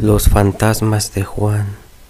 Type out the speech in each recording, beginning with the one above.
Los fantasmas de Juan.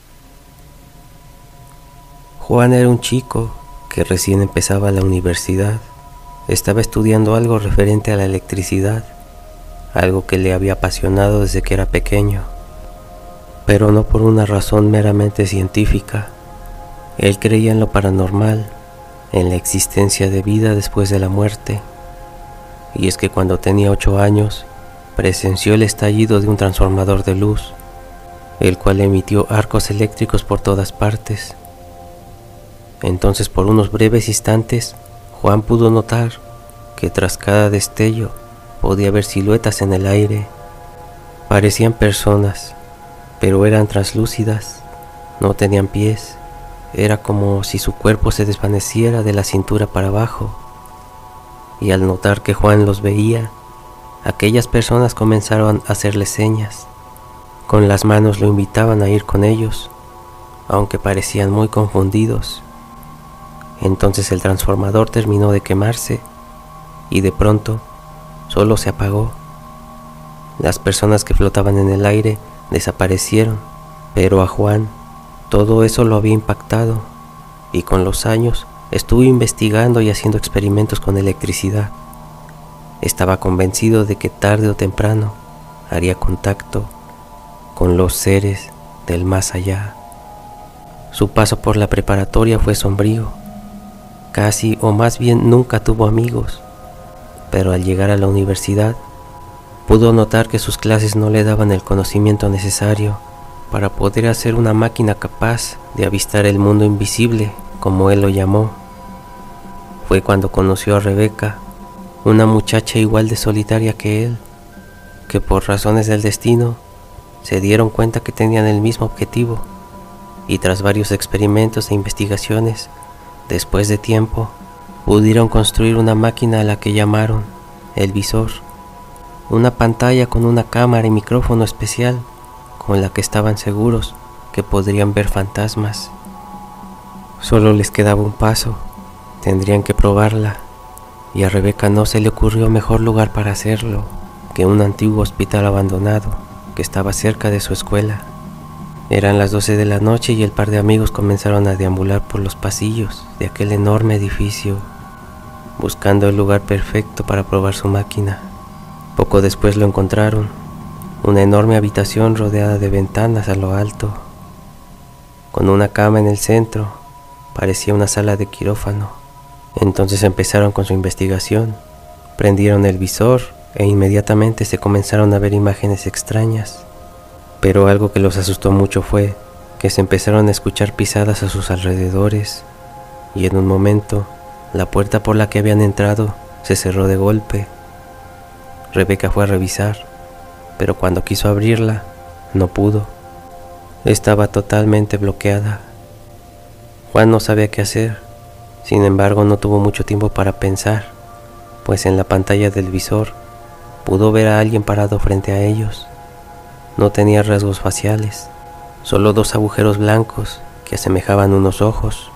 Juan era un chico que recién empezaba la universidad. Estaba estudiando algo referente a la electricidad, algo que le había apasionado desde que era pequeño, pero no por una razón meramente científica. Él creía en lo paranormal, en la existencia de vida después de la muerte. Y es que cuando tenía 8 años, presenció el estallido de un transformador de luz, el cual emitió arcos eléctricos por todas partes. Entonces, por unos breves instantes, Juan pudo notar que tras cada destello podía ver siluetas en el aire. Parecían personas, pero eran translúcidas, no tenían pies. Era como si su cuerpo se desvaneciera de la cintura para abajo. Y al notar que Juan los veía, aquellas personas comenzaron a hacerle señas. Con las manos lo invitaban a ir con ellos, aunque parecían muy confundidos. Entonces el transformador terminó de quemarse y de pronto solo se apagó. Las personas que flotaban en el aire desaparecieron, pero a Juan todo eso lo había impactado, y con los años estuvo investigando y haciendo experimentos con electricidad. Estaba convencido de que tarde o temprano haría contacto con los seres del más allá. Su paso por la preparatoria fue sombrío. Casi o más bien nunca tuvo amigos, pero al llegar a la universidad pudo notar que sus clases no le daban el conocimiento necesario para poder hacer una máquina capaz de avistar el mundo invisible, como él lo llamó. Fue cuando conoció a Rebeca, una muchacha igual de solitaria que él, que por razones del destino se dieron cuenta que tenían el mismo objetivo, y tras varios experimentos e investigaciones, después de tiempo, pudieron construir una máquina a la que llamaron el visor, una pantalla con una cámara y micrófono especial con la que estaban seguros que podrían ver fantasmas. Solo les quedaba un paso, tendrían que probarla, y a Rebeca no se le ocurrió mejor lugar para hacerlo que un antiguo hospital abandonado que estaba cerca de su escuela. Eran las 12 de la noche y el par de amigos comenzaron a deambular por los pasillos de aquel enorme edificio, buscando el lugar perfecto para probar su máquina. Poco después lo encontraron, una enorme habitación rodeada de ventanas a lo alto, con una cama en el centro. Parecía una sala de quirófano. Entonces empezaron con su investigación, prendieron el visor e inmediatamente se comenzaron a ver imágenes extrañas. Pero algo que los asustó mucho fue que se empezaron a escuchar pisadas a sus alrededores, y en un momento la puerta por la que habían entrado se cerró de golpe. Rebeca fue a revisar, pero cuando quiso abrirla, no pudo. Estaba totalmente bloqueada. Juan no sabía qué hacer. Sin embargo, no tuvo mucho tiempo para pensar, pues en la pantalla del visor pudo ver a alguien parado frente a ellos. No tenía rasgos faciales, solo 2 agujeros blancos que asemejaban unos ojos.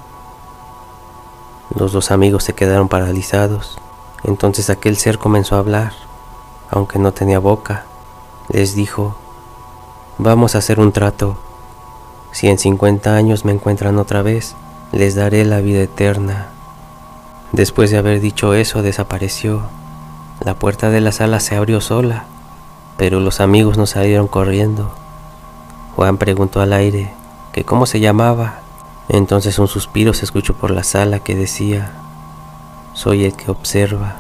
Los 2 amigos se quedaron paralizados. Entonces aquel ser comenzó a hablar, aunque no tenía boca. Les dijo: vamos a hacer un trato. Si en 50 años me encuentran otra vez, les daré la vida eterna. Después de haber dicho eso, desapareció. La puerta de la sala se abrió sola, pero los amigos no salieron corriendo. Juan preguntó al aire que cómo se llamaba. Entonces un suspiro se escuchó por la sala que decía: soy el que observa.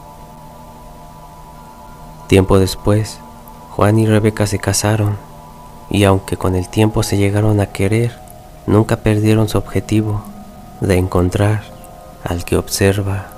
Tiempo después, Juan y Rebeca se casaron, y aunque con el tiempo se llegaron a querer, nunca perdieron su objetivo de encontrar al que observa.